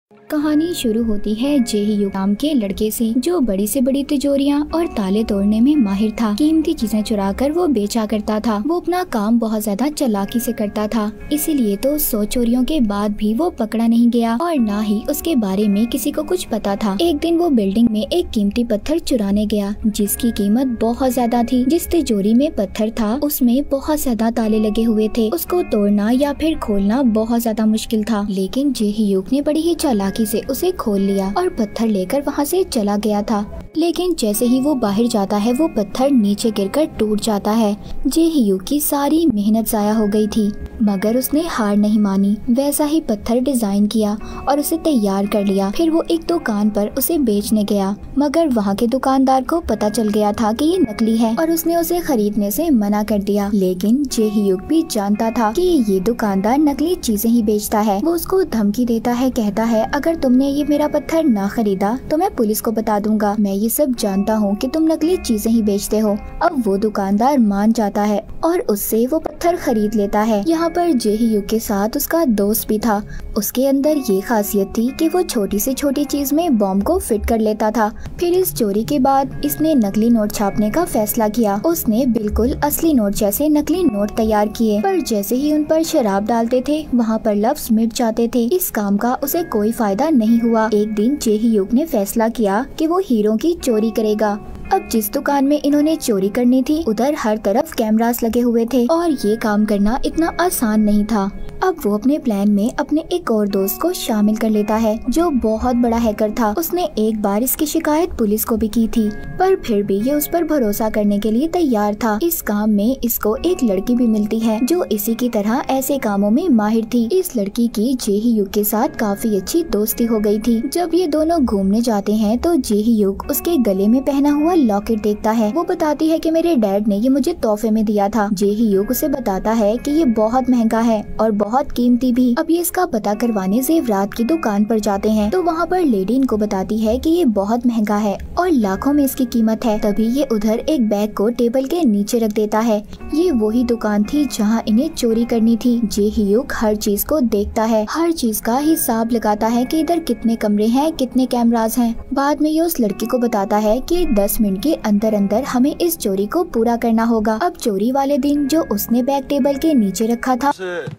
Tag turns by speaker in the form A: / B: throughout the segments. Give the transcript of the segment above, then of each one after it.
A: कहानी शुरू होती है जेही नाम के लड़के से, जो बड़ी से बड़ी तिजोरियां और ताले तोड़ने में माहिर था। कीमती चीजें चुरा कर वो बेचा करता था। वो अपना काम बहुत ज्यादा चालाकी से करता था, इसीलिए तो 100 चोरियों के बाद भी वो पकड़ा नहीं गया और न ही उसके बारे में किसी को कुछ पता था। एक दिन वो बिल्डिंग में एक कीमती पत्थर चुराने गया, जिसकी कीमत बहुत ज्यादा थी। जिस तिजोरी में पत्थर था उसमें बहुत ज्यादा ताले लगे हुए थे। उसको तोड़ना या फिर खोलना बहुत ज्यादा मुश्किल था, लेकिन जेही ने बड़ी ही चालाकी से उसे खोल लिया और पत्थर लेकर वहाँ से चला गया था। लेकिन जैसे ही वो बाहर जाता है वो पत्थर नीचे गिरकर टूट जाता है। जेही की सारी मेहनत जाया हो गई थी, मगर उसने हार नहीं मानी। वैसा ही पत्थर डिजाइन किया और उसे तैयार कर लिया। फिर वो एक दुकान पर उसे बेचने गया, मगर वहाँ के दुकानदार को पता चल गया था कि ये नकली है और उसने उसे खरीदने से मना कर दिया। लेकिन जेही भी जानता था कि ये दुकानदार नकली चीजें ही बेचता है। वो उसको धमकी देता है, कहता है अगर तुमने ये मेरा पत्थर ना खरीदा तो मैं पुलिस को बता दूंगा। मैं ये सब जानता हूँ कि तुम नकली चीजें ही बेचते हो। अब वो दुकानदार मान जाता है और उससे वो पत्थर खरीद लेता है। यहाँ पर जेही के साथ उसका दोस्त भी था। उसके अंदर ये खासियत थी कि वो छोटी से छोटी चीज में बॉम्ब को फिट कर लेता था। फिर इस चोरी के बाद इसने नकली नोट छापने का फैसला किया। उसने बिल्कुल असली नोट जैसे नकली नोट तैयार किए, पर जैसे ही उन पर शराब डालते थे वहाँ पर लफ्ज मिट जाते थे। इस काम का उसे कोई फायदा नहीं हुआ। एक दिन जेही ने फैसला किया कि वो हीरो की चोरी करेगा। अब जिस दुकान में इन्होंने चोरी करनी थी उधर हर तरफ कैमरास लगे हुए थे और ये काम करना इतना आसान नहीं था। अब वो अपने प्लान में अपने एक और दोस्त को शामिल कर लेता है, जो बहुत बड़ा हैकर था। उसने एक बार इसकी शिकायत पुलिस को भी की थी, पर फिर भी ये उस पर भरोसा करने के लिए तैयार था। इस काम में इसको एक लड़की भी मिलती है जो इसी की तरह ऐसे कामों में माहिर थी। इस लड़की की जेही के साथ काफी अच्छी दोस्ती हो गई थी। जब ये दोनों घूमने जाते हैं तो जेही उसके गले में पहना हुआ लॉकेट देखता है। वो बताती है कि मेरे डैड ने ये मुझे तोहफे में दिया था। जेही उसे बताता है कि ये बहुत महंगा है और बहुत कीमती भी। अब ये इसका पता करवाने जेवरात की दुकान पर जाते हैं तो वहाँ पर लेडी इनको बताती है कि ये बहुत महंगा है और लाखों में इसकी कीमत है। तभी ये उधर एक बैग को टेबल के नीचे रख देता है। ये वही दुकान थी जहाँ इन्हें चोरी करनी थी। जेही हर चीज को देखता है, हर चीज का हिसाब लगाता है कि इधर कितने कमरे हैं, कितने कैमरास हैं। बाद में ये उस लड़की को बताता है कि 10 मिनट के अंदर अंदर हमें इस चोरी को पूरा करना होगा। अब चोरी वाले दिन जो उसने बैग टेबल के नीचे रखा था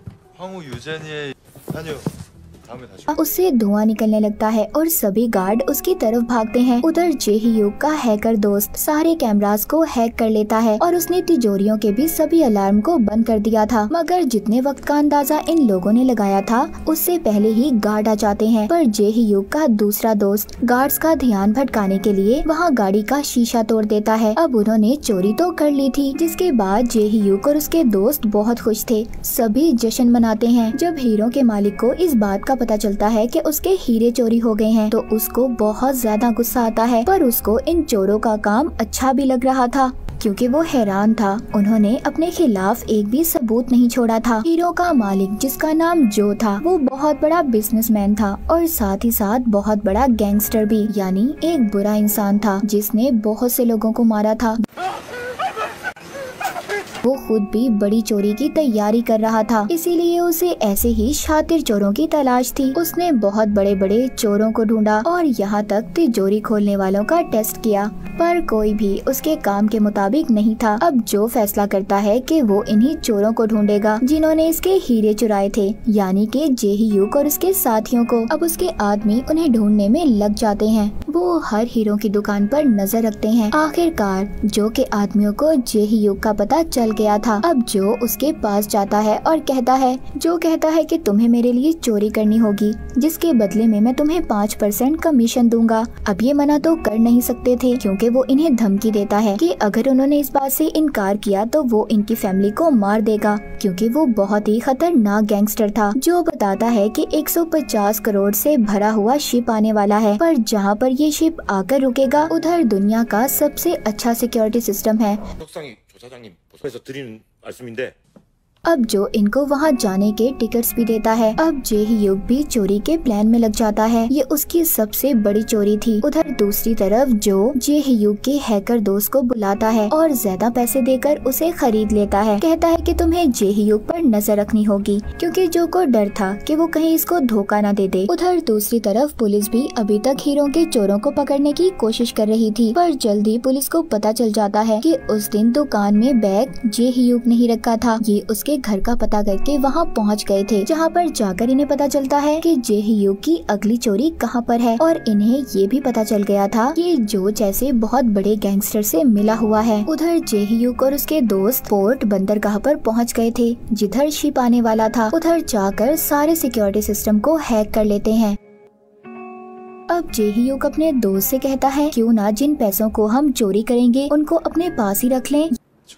A: उससे धुआं निकलने लगता है और सभी गार्ड उसकी तरफ भागते हैं। उधर जेही का हैकर दोस्त सारे कैमरास को हैक कर लेता है और उसने तिजोरियों के भी सभी अलार्म को बंद कर दिया था। मगर जितने वक्त का अंदाजा इन लोगों ने लगाया था उससे पहले ही गार्ड आ जाते हैं। पर जेही का दूसरा दोस्त गार्ड्स का ध्यान भटकाने के लिए वहाँ गाड़ी का शीशा तोड़ देता है। अब उन्होंने चोरी तो कर ली थी, जिसके बाद जेही और उसके दोस्त बहुत खुश थे। सभी जश्न मनाते हैं। जब हीरो के मालिक को इस बात का पता चलता है कि उसके हीरे चोरी हो गए हैं तो उसको बहुत ज्यादा गुस्सा आता है। पर उसको इन चोरों का काम अच्छा भी लग रहा था, क्योंकि वो हैरान था। उन्होंने अपने खिलाफ एक भी सबूत नहीं छोड़ा था। हीरो का मालिक, जिसका नाम जो था, वो बहुत बड़ा बिजनेसमैन था और साथ ही साथ बहुत बड़ा गैंगस्टर भी, यानी एक बुरा इंसान था जिसने बहुत से लोगों को मारा था। वो खुद भी बड़ी चोरी की तैयारी कर रहा था, इसीलिए उसे ऐसे ही शातिर चोरों की तलाश थी। उसने बहुत बड़े बड़े चोरों को ढूंढा और यहाँ तक तिजोरी खोलने वालों का टेस्ट किया, पर कोई भी उसके काम के मुताबिक नहीं था। अब जो फैसला करता है कि वो इन्हीं चोरों को ढूंढेगा जिन्होंने इसके हीरे चुराए थे, यानी कि जेही और उसके साथियों को। अब उसके आदमी उन्हें ढूंढने में लग जाते हैं। वो हर हीरो की दुकान पर नजर रखते हैं। आखिरकार जो के आदमियों को जेही का पता चल गया था। अब जो उसके पास जाता है और कहता है कि तुम्हें मेरे लिए चोरी करनी होगी, जिसके बदले में मैं तुम्हें 5% कमीशन दूंगा। अब ये मना तो कर नहीं सकते थे, क्योंकि वो इन्हें धमकी देता है कि अगर उन्होंने इस बात से इनकार किया तो वो इनकी फैमिली को मार देगा, क्योंकि वो बहुत ही खतरनाक गैंगस्टर था। जो बताता है कि 150 करोड़ से भरा हुआ शिप आने वाला है, पर जहाँ पर ये शिप आकर रुकेगा उधर दुनिया का सबसे अच्छा सिक्योरिटी सिस्टम है।
B: 사장님, 조사장님, 보선에서 드리는 말씀인데
A: अब जो इनको वहाँ जाने के टिकट्स भी देता है। अब जे ह्यूग भी चोरी के प्लान में लग जाता है। ये उसकी सबसे बड़ी चोरी थी। उधर दूसरी तरफ जो जे ह्यूग के हैकर दोस्त को बुलाता है और ज्यादा पैसे देकर उसे खरीद लेता है। कहता है कि तुम्हें जे ह्यूग पर नजर रखनी होगी, क्योंकि जो को डर था कि वो कहीं इसको धोखा न दे दे। उधर दूसरी तरफ पुलिस भी अभी तक हीरो के चोरों को पकड़ने की कोशिश कर रही थी, पर जल्दी पुलिस को पता चल जाता है कि उस दिन दुकान में बैग जे ह्यूग नहीं रखा था। ये उसके घर का पता करके वहाँ पहुँच गए थे, जहाँ पर जाकर इन्हें पता चलता है कि जे ह्यूग की अगली चोरी कहाँ पर है। और इन्हें ये भी पता चल गया था कि जो जैसे बहुत बड़े गैंगस्टर से मिला हुआ है। उधर जे ह्यूग और उसके दोस्त पोर्ट बंदरगाह पर पहुँच गए थे, जिधर शिप आने वाला था। उधर जाकर सारे सिक्योरिटी सिस्टम को हैक कर लेते हैं। अब जे ह्यूग अपने दोस्त से कहता है, क्यों ना जिन पैसों को हम चोरी करेंगे उनको अपने पास ही रख लें।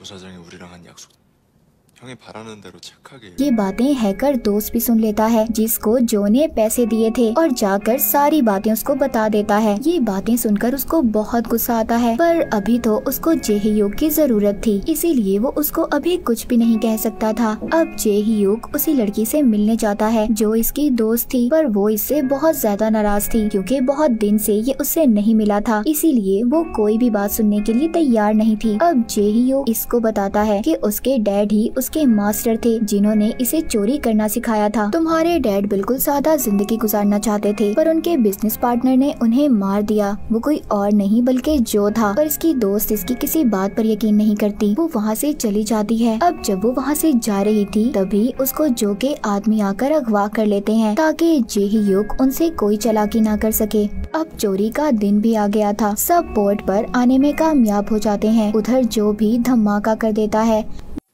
A: ये बातें हैकर दोस्त भी सुन लेता है, जिसको जो ने पैसे दिए थे, और जाकर सारी बातें उसको बता देता है। ये बातें सुनकर उसको बहुत गुस्सा आता है, पर अभी तो उसको जे ह्यूग की जरूरत थी, इसीलिए वो उसको अभी कुछ भी नहीं कह सकता था। अब जे ह्यूग उसी लड़की से मिलने जाता है जो इसकी दोस्त थी, पर वो इससे बहुत ज्यादा नाराज थी, क्योंकि बहुत दिन से ये उससे नहीं मिला था, इसीलिए वो कोई भी बात सुनने के लिए तैयार नहीं थी। अब जे ह्यूग इसको बताता है कि उसके डैड ही के मास्टर थे, जिन्होंने इसे चोरी करना सिखाया था। तुम्हारे डैड बिल्कुल सादा जिंदगी गुजारना चाहते थे, पर उनके बिजनेस पार्टनर ने उन्हें मार दिया। वो कोई और नहीं बल्कि जो था, पर इसकी दोस्त इसकी किसी बात पर यकीन नहीं करती। वो वहाँ से चली जाती है। अब जब वो वहाँ से जा रही थी, तभी उसको जो के आदमी आकर अगवा कर लेते हैं, ताकि जे ह्यूग उनसे कोई चालाकी ना कर सके। अब चोरी का दिन भी आ गया था। सब पोर्ट पर आने में कामयाब हो जाते हैं। उधर जो भी धमाका कर देता है।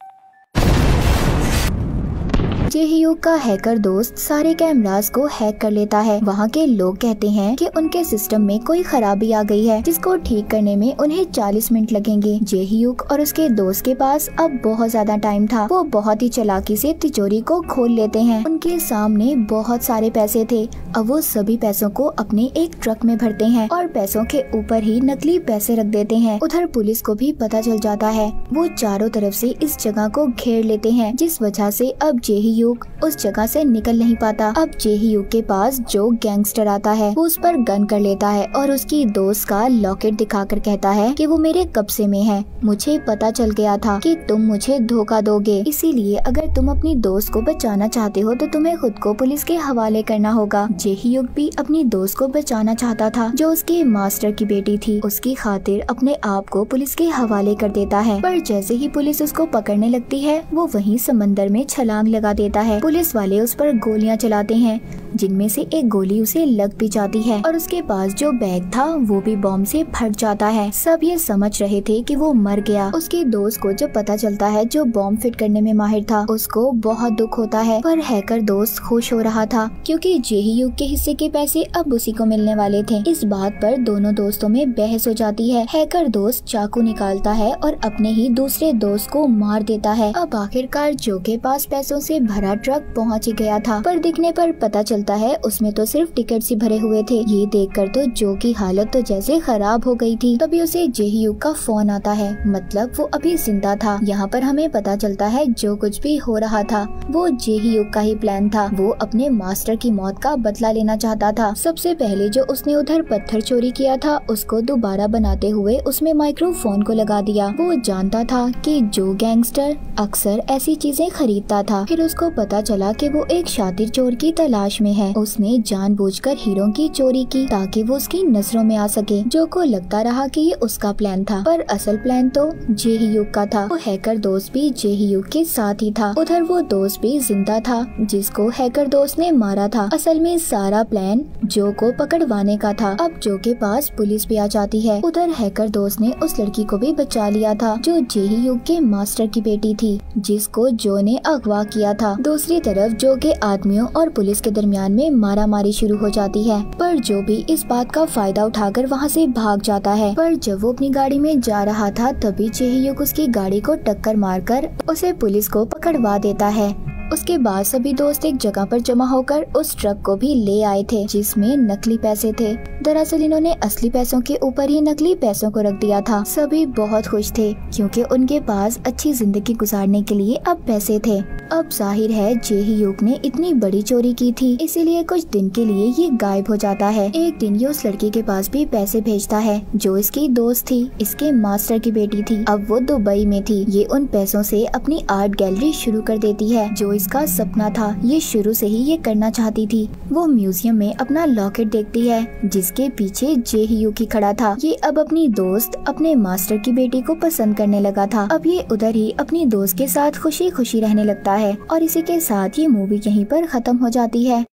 A: जे ह्यूग का हैकर दोस्त सारे कैमरास को हैक कर लेता है। वहाँ के लोग कहते हैं कि उनके सिस्टम में कोई खराबी आ गई है, जिसको ठीक करने में उन्हें 40 मिनट लगेंगे। जे ह्यूग और उसके दोस्त के पास अब बहुत ज्यादा टाइम था। वो बहुत ही चालाकी से तिजोरी को खोल लेते हैं। उनके सामने बहुत सारे पैसे थे। अब वो सभी पैसों को अपने एक ट्रक में भरते हैं और पैसों के ऊपर ही नकली पैसे रख देते हैं। उधर पुलिस को भी पता चल जाता है। वो चारों तरफ से इस जगह को घेर लेते हैं, जिस वजह से अब जे ह्यूग उस जगह से निकल नहीं पाता। अब जे ह्यूग के पास जो गैंगस्टर आता है, वो उस पर गन कर लेता है और उसकी दोस्त का लॉकेट दिखाकर कहता है कि वो मेरे कब्जे में है। मुझे पता चल गया था कि तुम मुझे धोखा दोगे, इसीलिए अगर तुम अपनी दोस्त को बचाना चाहते हो तो तुम्हें खुद को पुलिस के हवाले करना होगा। जे ह्यूग भी अपनी दोस्त को बचाना चाहता था, जो उसके मास्टर की बेटी थी। उसकी खातिर अपने आप को पुलिस के हवाले कर देता है, पर जैसे ही पुलिस उसको पकड़ने लगती है, वो वहीं समंदर में छलांग लगा देता है। पुलिस वाले उस पर गोलियां चलाते हैं, जिनमें से एक गोली उसे लग भी जाती है और उसके पास जो बैग था वो भी बॉम्ब से फट जाता है। सब ये समझ रहे थे कि वो मर गया। उसके दोस्त को जब पता चलता है जो बॉम्ब फिट करने में माहिर था, उसको बहुत दुख होता है, पर हैकर दोस्त खुश हो रहा था, क्योंकि जे ह्यूग के हिस्से के पैसे अब उसी को मिलने वाले थे। इस बात पर दोनों दोस्तों में बहस हो जाती है। हैकर दोस्त चाकू निकालता है और अपने ही दूसरे दोस्त को मार देता है। अब आखिरकार जो के पास पैसों से भरा ट्रक पहुंच ही गया था, पर दिखने पर पता चलता है उसमें तो सिर्फ टिकट ही भरे हुए थे। ये देखकर तो जो की हालत तो जैसे खराब हो गई थी। तभी उसे जे ह्यूग का फोन आता है, मतलब वो अभी जिंदा था। यहाँ पर हमें पता चलता है जो कुछ भी हो रहा था वो जे ह्यूग का ही प्लान था। वो अपने मास्टर की मौत का बदला लेना चाहता था। सबसे पहले जो उसने उधर पत्थर चोरी किया था, उसको दोबारा बनाते हुए उसमें माइक्रोफोन को लगा दिया। वो जानता था कि जो गैंगस्टर अक्सर ऐसी चीजें खरीदता था। फिर उसको पता चला कि वो एक शातिर चोर की तलाश में है। उसने जानबूझकर हीरो की चोरी की ताकि वो उसकी नजरों में आ सके। जो को लगता रहा कि ये उसका प्लान था, पर असल प्लान तो जे ह्यूग का था। वो हैकर दोस्त भी जे ह्यूग के साथ ही था। उधर वो दोस्त भी जिंदा था जिसको हैकर दोस्त ने मारा था। असल में सारा प्लान जो को पकड़वाने का था। अब जो के पास पुलिस भी आ जाती है। उधर हैकर दोस्त ने उस लड़की को भी बचा लिया था जो जे ह्यूग के मास्टर की बेटी थी, जिसको जो ने अगवा किया था। दूसरी तरफ जो के आदमियों और पुलिस के दरमियान में मारामारी शुरू हो जाती है, पर जो भी इस बात का फायदा उठाकर वहाँ से भाग जाता है। पर जब वो अपनी गाड़ी में जा रहा था, तभी जे ह्यूग उसकी गाड़ी को टक्कर मारकर उसे पुलिस को पकड़वा देता है। उसके बाद सभी दोस्त एक जगह पर जमा होकर उस ट्रक को भी ले आए थे, जिसमें नकली पैसे थे। दरअसल इन्होंने असली पैसों के ऊपर ही नकली पैसों को रख दिया था। सभी बहुत खुश थे, क्योंकि उनके पास अच्छी जिंदगी गुजारने के लिए अब पैसे थे। अब जाहिर है जे-hyuk ने इतनी बड़ी चोरी की थी, इसीलिए कुछ दिन के लिए ये गायब हो जाता है। एक दिन ये उस लड़की के पास भी पैसे भेजता है जो इसकी दोस्त थी, इसके मास्टर की बेटी थी। अब वो दुबई में थी। ये उन पैसों से अपनी आर्ट गैलरी शुरू कर देती है जो इसका सपना था। ये शुरू से ही ये करना चाहती थी। वो म्यूजियम में अपना लॉकेट देखती है जिसके पीछे जे-hyuk ही खड़ा था। ये अब अपनी दोस्त अपने मास्टर की बेटी को पसंद करने लगा था। अब ये उधर ही अपनी दोस्त के साथ खुशी खुशी रहने लगता है और इसी के साथ ये मूवी यहीं पर खत्म हो जाती है।